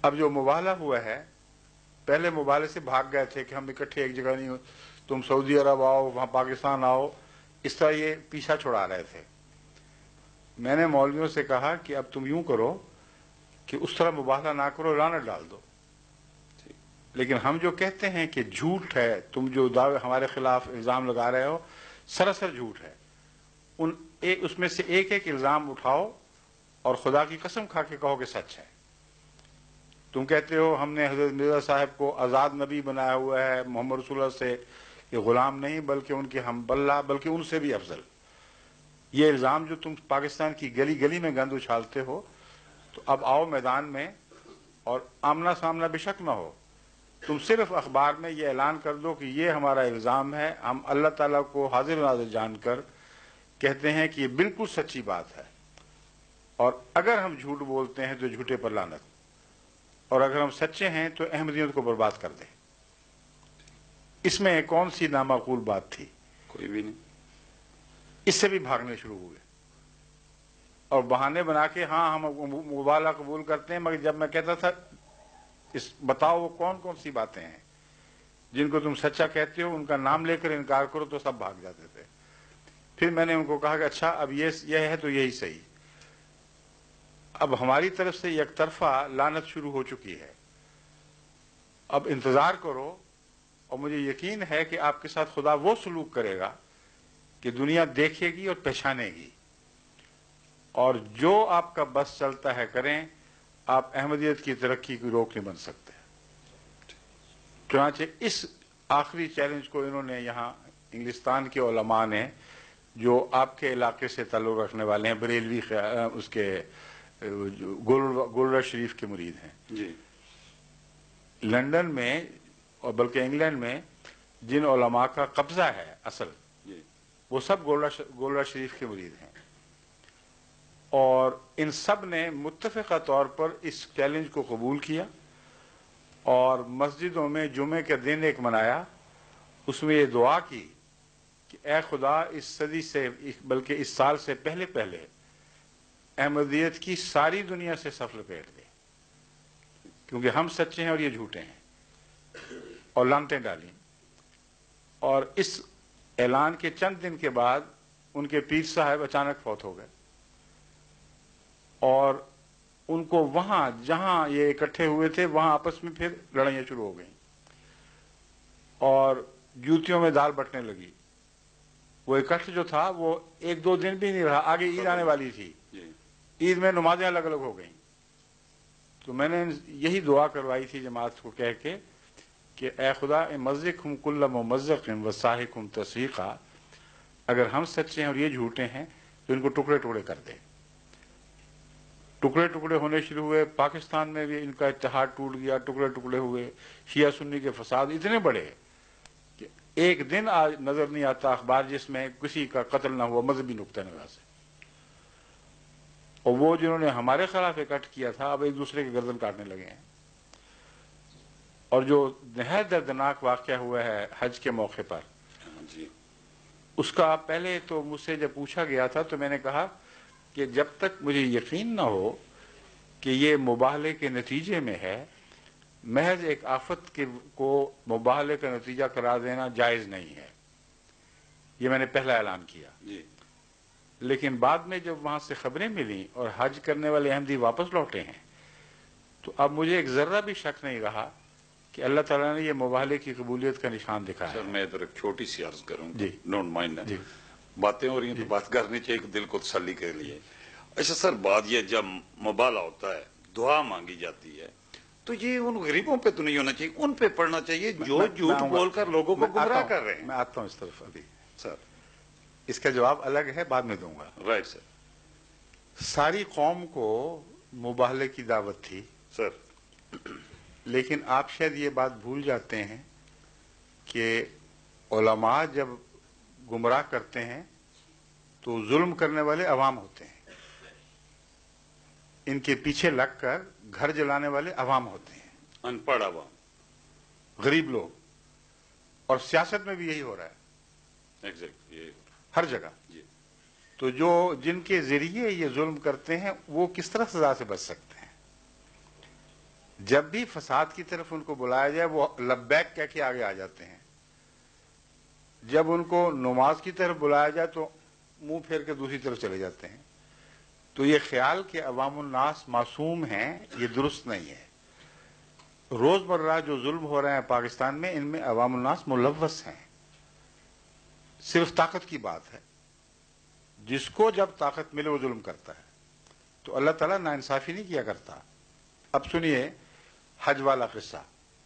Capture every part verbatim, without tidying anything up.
اب جو مباہلہ ہوا ہے، پہلے مباہلے سے بھاگ گئے تھے کہ ہم اکٹھے ایک جگہ نہیں ہو، تم سعودی عرب آؤ، وہاں پاکستان آؤ، اس طرح یہ پیچھا چھڑا رہے تھے۔ میں نے مولویوں سے کہا کہ اب تم یوں کرو کہ اس طرح مباہلہ نہ کرو، لعنت ڈال دو۔ لیکن ہم جو کہتے ہیں کہ جھوٹ ہے، تم جو دعوے ہمارے خلاف الزام لگا رہے ہو سراسر جھوٹ ہے، ان ایک اس میں سے ایک ایک الزام اٹھاؤ اور خدا کی قسم کھا کے کہو کہ سچ ہے۔ تم کہتے ہو ہم نے حضرت مرزا صاحب کو آزاد نبی بنایا ہوا ہے، محمد رسول اللہ سے یہ غلام نہیں بلکہ ان کے ہم بلہ، بلکہ ان سے بھی افضل۔ یہ الزام جو تم پاکستان کی گلی گلی میں گند اچھالتے ہو، تو اب آؤ میدان میں اور آمنا سامنا بے شک نہ ہو، تم صرف اخبار میں یہ اعلان کر دو کہ یہ ہمارا الزام ہے، ہم اللہ تعالیٰ کو حاضر و ناظر جان کر کہتے ہیں کہ یہ بالکل سچی بات ہے، اور اگر ہم جھوٹ بولتے ہیں تو جھوٹے پر لعنت، اور اگر ہم سچے ہیں تو احمدیت کو برباد کر دیں۔ اس میں کون سی نامعقول بات تھی؟ کوئی بھی نہیں۔ اس سے بھی بھاگنے شروع ہوئے اور بہانے بنا کے ہاں ہم مباہلہ قبول کرتے ہیں، مگر جب میں کہتا تھا اس بتاؤ وہ کون کون سی باتیں ہیں جن کو تم سچا کہتے ہو، ان کا نام لے کر انکار کرو، تو سب بھاگ جاتے تھے۔ پھر میں نے ان کو کہا کہ اچھا اب یہ یہ ہے تو یہی صحیح۔ اب ہماری طرف سے یک طرفہ لعنت شروع ہو چکی ہے، اب انتظار کرو، اور مجھے یقین ہے کہ آپ کے ساتھ خدا وہ سلوک کرے گا کہ دنیا دیکھے گی اور پہچانے گی، اور جو آپ کا بس چلتا ہے کریں، آپ احمدیت کی ترقی کی روک نہیں بن سکتے۔ چنانچہ اس آخری چیلنج کو انہوں نے یہاں انگلستان کے علماء نے، جو آپ کے علاقے سے تعلق رکھنے والے ہیں، بریلوی اس کے گولڑا شریف کے مرید ہیں، جی، لندن میں اور بلکہ انگلینڈ میں جن علماء کا قبضہ ہے اصل، جی، وہ سب گولڑا شریف کے مرید ہیں، اور ان سب نے متفقہ طور پر اس چیلنج کو قبول کیا اور مسجدوں میں جمعے کے دن ایک منایا، اس میں یہ دعا کی کہ اے خدا اس صدی سے بلکہ اس سال سے پہلے پہلے احمدیت کی ساری دنیا سے صف لپیٹ دے، کیونکہ ہم سچے ہیں اور یہ جھوٹے ہیں، اور لعنتیں ڈالیں۔ اور اس اعلان کے چند دن کے بعد ان کے پیر صاحب اچانک فوت ہو گئے، اور ان کو وہاں جہاں یہ اکٹھے ہوئے تھے وہاں آپس میں پھر لڑائیاں شروع ہو گئیں اور جوتیوں میں دال بٹنے لگی۔ وہ اکٹھ جو تھا وہ ایک دو دن بھی نہیں رہا، آگے عید آنے والی تھی، عید میں نمازیں الگ الگ ہو گئیں۔ تو میں نے یہی دعا کروائی تھی جماعت کو کہہ کے کہ اے خدا مزقہم کل ممزق وساحقہم تسحیقا، اگر ہم سچے ہیں اور یہ جھوٹے ہیں تو ان کو ٹکڑے ٹکڑے کر دے۔ ٹکڑے ٹکڑے ہونے شروع ہوئے، پاکستان میں بھی ان کا اتحاد ٹوٹ گیا، ٹکڑے ٹکڑے ہوئے، شیعہ سنی کے فساد اتنے بڑے کہ ایک دن آج نظر نہیں آتا اخبار جس میں کسی کا قتل نہ ہوا مذہبی نقطہ نظر سے۔ اور وہ جنہوں نے ہمارے خلاف اکٹھ کیا تھا اب ایک دوسرے کے گردن کاٹنے لگے ہیں۔ اور جو نہایت دردناک واقعہ ہوا ہے حج کے موقع پر، جی، اس کا پہلے تو مجھ سے جب پوچھا گیا تھا تو میں نے کہا کہ جب تک مجھے یقین نہ ہو کہ یہ مباہلے کے نتیجے میں ہے، محض ایک آفت کے کو مباہلے کا نتیجہ قرار دینا جائز نہیں ہے۔ یہ میں نے پہلا اعلان کیا۔ جی، لیکن بعد میں جب وہاں سے خبریں ملیں اور حج کرنے والے احمدی واپس لوٹے ہیں، تو اب مجھے ایک ذرہ بھی شک نہیں رہا کہ اللہ تعالیٰ نے یہ مباہلے کی قبولیت کا نشان دکھایا سر ہے۔ میں ادھر ایک چھوٹی سی عرض کروں گا، جی، ڈونٹ مائنڈ۔ جی، باتیں ہو رہی ہیں تو بات کرنی چاہیے کہ دل کو تسلی کے لیے۔ اچھا سر، بات یہ جب مباہلہ ہوتا ہے، دعا مانگی جاتی ہے، تو یہ ان غریبوں پہ تو نہیں ہونا چاہیے، ان پہ پڑھنا چاہیے جو میں- جھوٹ میں- بول کر لوگوں کو میں آتا گمراہ ہوں، کر رہے ہیں۔ میں آتا ہوں اس طرف ابھی، سر، اس کا جواب الگ ہے، بعد میں دوں گا۔ رائٹ سر، ساری قوم کو مباہلے کی دعوت تھی، سر، لیکن آپ شاید یہ بات بھول جاتے ہیں کہ علماء جب گمراہ کرتے ہیں تو ظلم کرنے والے عوام ہوتے ہیں، ان کے پیچھے لگ کر گھر جلانے والے عوام ہوتے ہیں، ان پڑھ عوام، غریب لوگ۔ اور سیاست میں بھی یہی ہو رہا ہے ایگزیکٹ، یہ ہر جگہ۔ جی، تو جو جن کے ذریعے یہ ظلم کرتے ہیں وہ کس طرح سزا سے بچ سکتے ہیں؟ جب بھی فساد کی طرف ان کو بلایا جائے وہ لبیک کہہ کے آگے آ جاتے ہیں، جب ان کو نماز کی طرف بلایا جائے تو منہ پھیر کے دوسری طرف چلے جاتے ہیں۔ تو یہ خیال کہ عوام الناس معصوم ہیں یہ درست نہیں ہے۔ روز مرہ جو ظلم ہو رہے ہیں پاکستان میں، ان میں عوام الناس ملوث ہیں۔ صرف طاقت کی بات ہے، جس کو جب طاقت ملے وہ ظلم کرتا ہے، تو اللہ تعالیٰ ناانصافی نہیں کیا کرتا۔ اب سنیے حج والا قصہ۔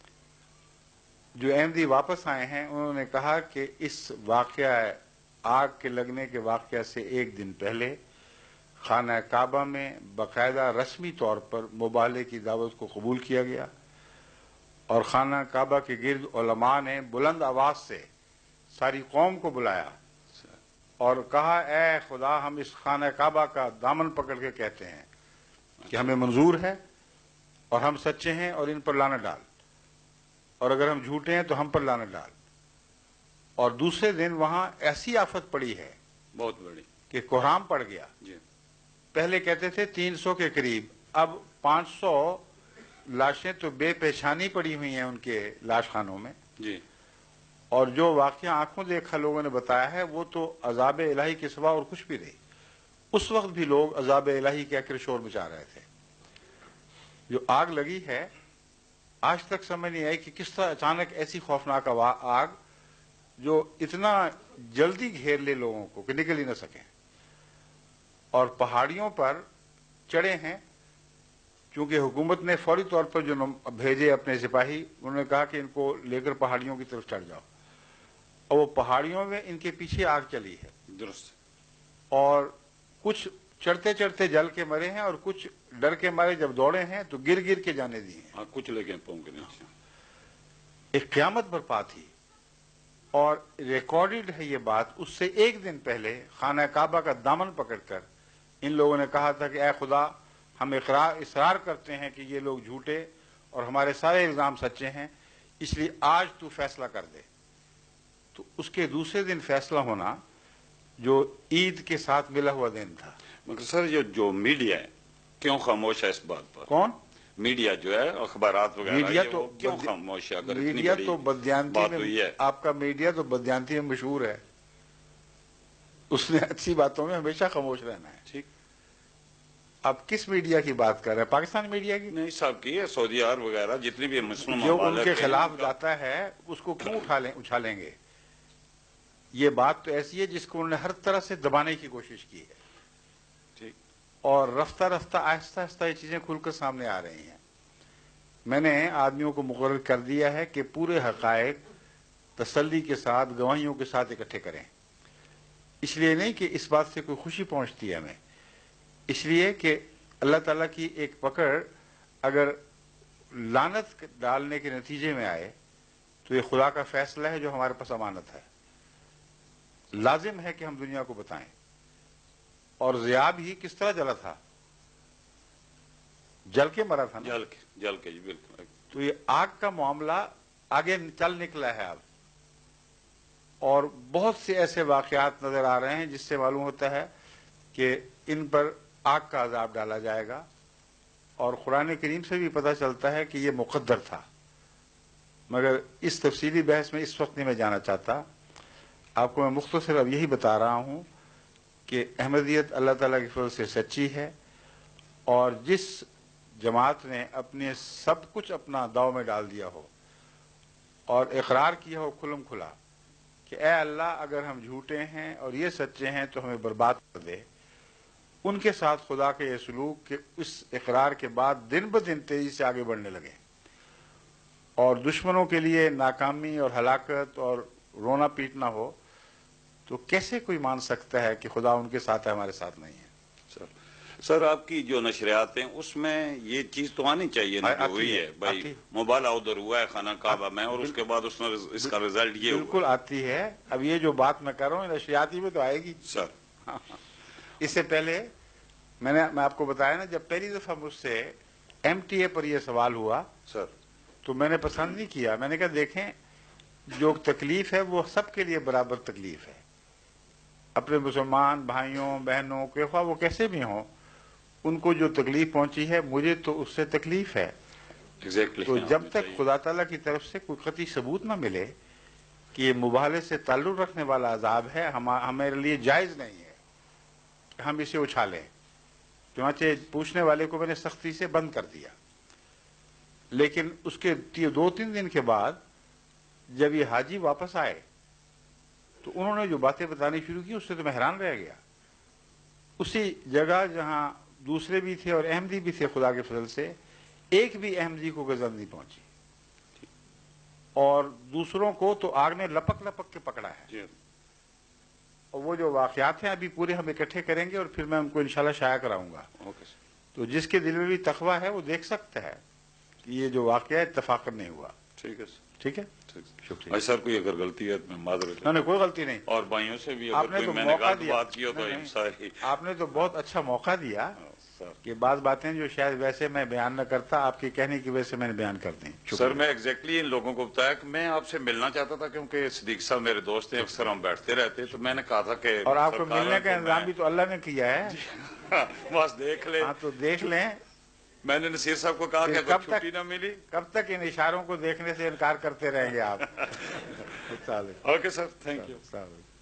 جو احمدی واپس آئے ہیں انہوں نے کہا کہ اس واقعہ آگ کے لگنے کے واقعہ سے ایک دن پہلے خانہ کعبہ میں باقاعدہ رسمی طور پر مباہلے کی دعوت کو قبول کیا گیا، اور خانہ کعبہ کے گرد علماء نے بلند آواز سے ساری قوم کو بلایا اور کہا اے خدا، ہم اس خانہ کعبہ کا دامن پکڑ کے کہتے ہیں کہ ہمیں منظور ہے اور ہم سچے ہیں، اور ان پر لعنت ڈال، اور اگر ہم جھوٹے ہیں تو ہم پر لعنت ڈال۔ اور دوسرے دن وہاں ایسی آفت پڑی ہے بہت بڑی کہ کوہرام پڑ گیا۔ جی پہلے کہتے تھے تین سو کے قریب، اب پانچ سو لاشیں تو بے پیشانی پڑی ہوئی ہیں ان کے لاش خانوں میں۔ جی اور جو واقعہ آنکھوں دیکھا لوگوں نے بتایا ہے وہ تو عذاب الہی کے سوا اور کچھ بھی نہیں۔ اس وقت بھی لوگ عذاب الہی کہہ کر شور مچا رہے تھے۔ جو آگ لگی ہے آج تک سمجھ نہیں آئی کہ کس طرح اچانک ایسی خوفناک آگ جو اتنا جلدی گھیر لے لوگوں کو کہ نکل ہی نہ سکیں، اور پہاڑیوں پر چڑھے ہیں۔ چونکہ حکومت نے فوری طور پر جو بھیجے اپنے سپاہی، انہوں نے کہا کہ ان کو لے کر پہاڑیوں کی طرف چڑھ جاؤ، اور وہ پہاڑیوں میں ان کے پیچھے آگ چلی ہے، درست۔ اور کچھ چڑھتے چڑھتے جل کے مرے ہیں اور کچھ ڈر کے مارے جب دوڑے ہیں تو گر گر کے جانے دیے ہیں۔ ہاں کچھ لے کے پاؤں کے نیچے۔ ایک قیامت برپا تھی، اور ریکارڈڈ ہے یہ بات۔ اس سے ایک دن پہلے خانہ کعبہ کا دامن پکڑ کر ان لوگوں نے کہا تھا کہ اے خدا، ہم اقرار اصرار کرتے ہیں کہ یہ لوگ جھوٹے اور ہمارے سارے الزام سچے ہیں، اس لیے آج تو فیصلہ کر دے۔ تو اس کے دوسرے دن فیصلہ ہونا جو عید کے ساتھ ملا ہوا دن تھا۔ مگر سر یہ جو میڈیا ہے کیوں خاموش ہے اس بات پر؟ کون؟ میڈیا جو ہے اخبارات وغیرہ میڈیا یہ تو وہ کیوں خاموش ہے؟ اگر اتنی میڈیا بڑی تو بدیانتی بات میں، ہوئی ہے۔ آپ کا میڈیا تو بدیانتی میں مشہور ہے، اس نے اچھی باتوں میں ہمیشہ خاموش رہنا ہے۔ ٹھیک، آپ کس میڈیا کی بات کر رہے ہیں؟ پاکستانی میڈیا کی؟ نہیں صاحب کی ہے، سعودی عرب وغیرہ جتنی بھی مسلم جو ان ممالک کے ہیں، خلاف ان کا- جاتا ہے اس کو کیوں اٹھا لیں اچھالیں گے؟ یہ بات تو ایسی ہے جس کو انہوں نے ہر طرح سے دبانے کی کوشش کی ہے، ٹھیک، اور رفتہ رفتہ آہستہ آہستہ یہ چیزیں کھل کر سامنے آ رہی ہیں۔ میں نے آدمیوں کو مقرر کر دیا ہے کہ پورے حقائق تسلی کے ساتھ گواہیوں کے ساتھ اکٹھے کریں۔ اس لیے نہیں کہ اس بات سے کوئی خوشی پہنچتی ہے ہمیں، اس لیے کہ اللہ تعالیٰ کی ایک پکڑ اگر لعنت ڈالنے کے نتیجے میں آئے تو یہ خدا کا فیصلہ ہے جو ہمارے پاس امانت ہے۔ لازم ہے کہ ہم دنیا کو بتائیں۔ اور ضیاب ہی کس طرح جلا تھا؟ جل کے مرا تھا نا۔ جل کے جل کے جی بالکل۔ تو یہ آگ کا معاملہ آگے چل نکلا ہے اب، اور بہت سے ایسے واقعات نظر آ رہے ہیں جس سے معلوم ہوتا ہے کہ ان پر آگ کا عذاب ڈالا جائے گا، اور قرآن کریم سے بھی پتہ چلتا ہے کہ یہ مقدر تھا۔ مگر اس تفصیلی بحث میں اس وقت نہیں میں جانا چاہتا، آپ کو میں مختصر اب یہی بتا رہا ہوں کہ احمدیت اللہ تعالیٰ کی فضل سے سچی ہے، اور جس جماعت نے اپنے سب کچھ اپنا داؤ میں ڈال دیا ہو اور اقرار کیا ہو کھلم کھلا کہ اے اللہ اگر ہم جھوٹے ہیں اور یہ سچے ہیں تو ہمیں برباد کر دے، ان کے ساتھ خدا کے یہ سلوک کہ اس اقرار کے بعد دن بدن تیزی سے آگے بڑھنے لگے، اور دشمنوں کے لیے ناکامی اور ہلاکت اور رونا پیٹنا ہو، تو کیسے کوئی مان سکتا ہے کہ خدا ان کے ساتھ ہے ہمارے ساتھ نہیں ہے؟ سر سر آپ کی جو نشریات ہیں اس میں یہ چیز تو آنی چاہیے نا جو آتی ہوئی ہے، ہے بھائی، آتی۔ مبالغہ ادھر ہوا ہے خانہ کعبہ میں، اور اس کے بعد اس میں اس کا رزلٹ یہ ہوا بالکل آتی ہے۔ اب یہ جو بات میں کر رہا ہوں نشریاتی میں تو آئے گی۔ سر۔ اس سے پہلے میں نے میں آپ کو بتایا نا، جب پہلی دفعہ مجھ سے ایم ٹی اے پر یہ سوال ہوا سر تو میں نے پسند نہیں کیا۔ میں نے کہا دیکھیں جو تکلیف ہے وہ سب کے لیے برابر تکلیف ہے، اپنے مسلمان بھائیوں بہنوں کے خواہ وہ کیسے بھی ہوں، ان کو جو تکلیف پہنچی ہے مجھے تو اس سے تکلیف ہے، Exactly, تو ہاں، جب ہمیں تک چاہیے۔ خدا تعالیٰ کی طرف سے کوئی قطعی ثبوت نہ ملے کہ یہ مباہلے سے تعلق رکھنے والا عذاب ہے، ہم ہمارے لیے جائز نہیں ہے کہ ہم اسے اچھالیں۔ چنانچہ پوچھنے والے کو میں نے سختی سے بند کر دیا، لیکن اس کے دو تین دن کے بعد جب یہ حاجی واپس آئے تو انہوں نے جو باتیں بتانی شروع کی اس سے تو میں حیران رہ گیا۔ اسی جگہ جہاں دوسرے بھی تھے اور احمدی بھی تھے، خدا کے فضل سے ایک بھی احمدی کو غضب نہیں پہنچی، اور دوسروں کو تو آگ نے لپک لپک کے پکڑا ہے۔ جی اور وہ جو واقعات ہیں ابھی پورے ہم اکٹھے کریں گے اور پھر میں ان کو انشاءاللہ شائع کراؤں گا، اوکے سر، تو جس کے دل میں بھی تقویٰ ہے وہ دیکھ سکتا ہے کہ یہ جو واقعہ اتفاقاً نہیں ہوا۔ ٹھیک ہے سر، ٹھیک ہے، ٹھیک۔ شکریہ۔ اچھا سر، کوئی اگر غلطی ہے تو میں معذرت نہیں نہیں، کوئی غلطی نہیں، اور بھائیوں سے بھی آپ اگر نے کوئی تو میں نے موقع غلط دیا، بات کی ہو تو نہیں، ہم نہیں، ساری آپ نے تو بہت اچھا موقع دیا سر کہ بعض باتیں جو شاید ویسے میں بیان نہ کرتا، آپ کے کہنے کی وجہ سے میں نے بیان کر دیں۔ سر میں ایگزیکٹلی ان لوگوں کو بتایا کہ میں آپ سے ملنا چاہتا تھا، کیونکہ صدیق صاحب میرے دوست ہیں، اکثر ہم بیٹھتے رہتے، تو میں نے کہا تھا کہ اور آپ کو سرکار ملنے کا کو انتظام میں- بھی تو اللہ نے کیا ہے۔ بس دیکھ لے، ہاں تو دیکھ لیں میں نے نصیر صاحب کو کہا کہ پھر اگر کب تک چھٹی نہ ملی۔ کب تک ان اشاروں کو دیکھنے سے انکار کرتے رہیں گے آپ؟ السلام علیکم۔ Okay sir, thank you. السلام علیکم۔